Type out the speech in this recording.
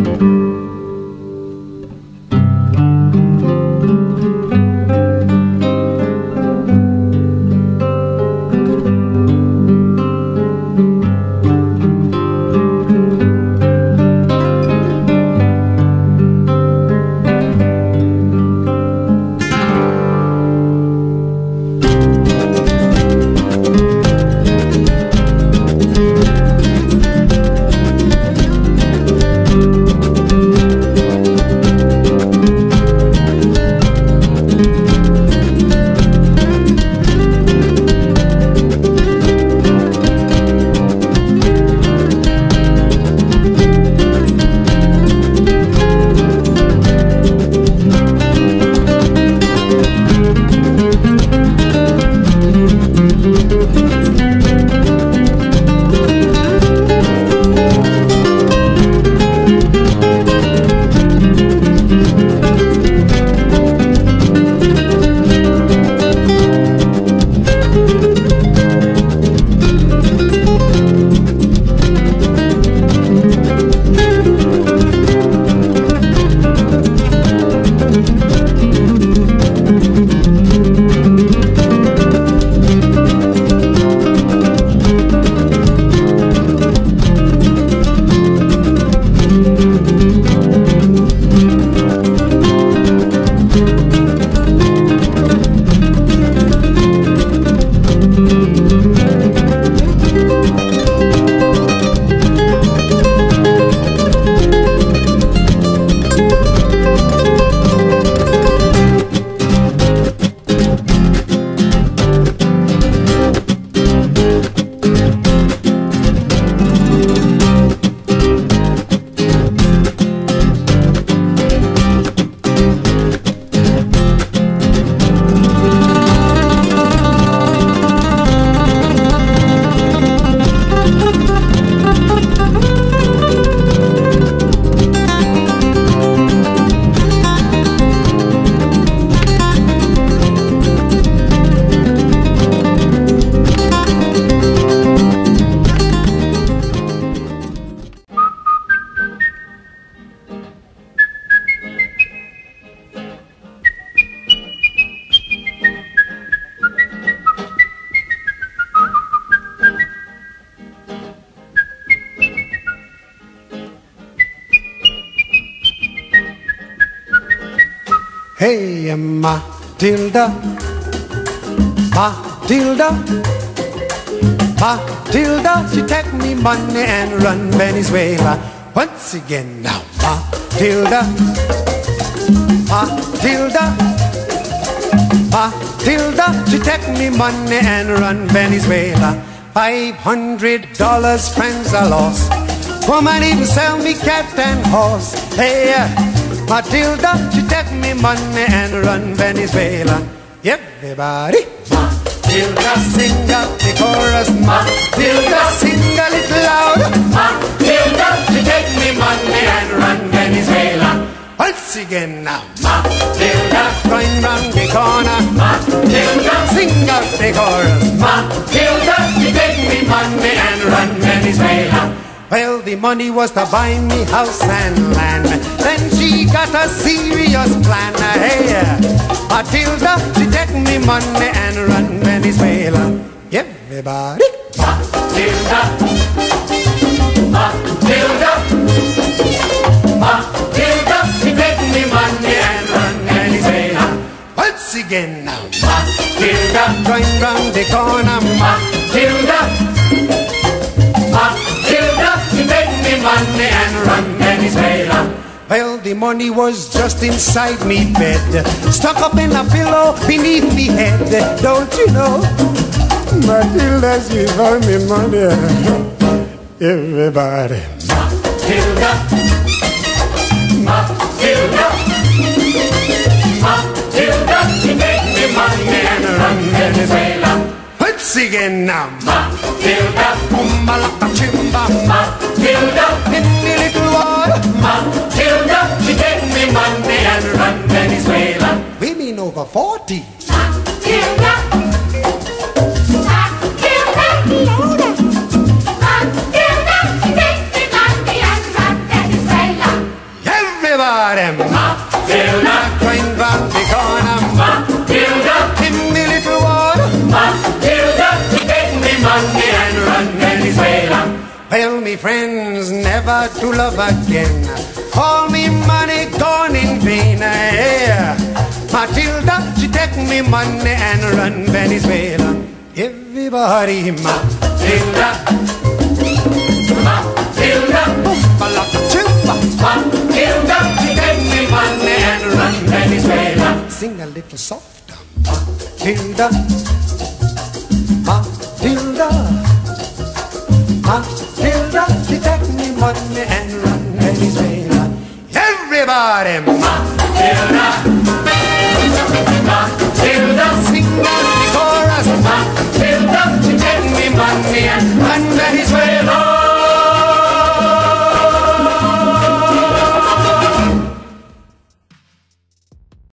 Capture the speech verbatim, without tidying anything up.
Hey, Matilda, Matilda, Matilda, she take me money and run Venezuela. Once again now, Matilda, Matilda, Matilda, she take me money and run Venezuela. Five hundred dollars, friends I lost. Woman even sell me cat and horse. Hey, Matilda, she take me money and run Venezuela. Everybody, Matilda, sing out the chorus. Matilda, sing a little louder. Matilda, she take me money and run Venezuela. Once again now, Matilda, going round the corner. Matilda, sing out the chorus. Matilda, she take me money and run Venezuela. Well, the money was to buy me house and land. Then she got a serious plan. Hey, Matilda, she take me money and run Venezuela. Everybody, Matilda, Matilda, Matilda, she take me money and run Venezuela. Once again now, Matilda, going round the corner. Matilda, Matilda, she take me money and run Venezuela. Well, the money was just inside me bed, stuck up in a pillow beneath me head. Don't you know, Matilda, she found me money. Everybody, Matilda, Matilda, Matilda, she take me money and run Venezuela. Once again now, Matilda, Umalaka Chimba, Matilda, in the little water, Matilda, she take me money and run Venezuela. Women over forty. Matilda, Matilda, Matilda, she take me money and run Venezuela. Tell me friends never to love again. All me money gone in vain. Yeah. Matilda, she take me money and run Venezuela. Everybody, Matilda, Matilda, Matilda, she take me money and run Venezuela. Sing a little softer, Matilda, Matilda, Matilda, she take me money and run Venezuela. Everybody, Matilda, Matilda, sing out the chorus. Matilda, she take me money and run Venezuela.